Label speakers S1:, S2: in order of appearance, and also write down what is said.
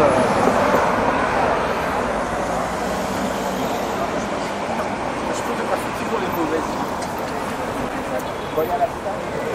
S1: Je trouve que la photo est mauvaise. Bon, il y a la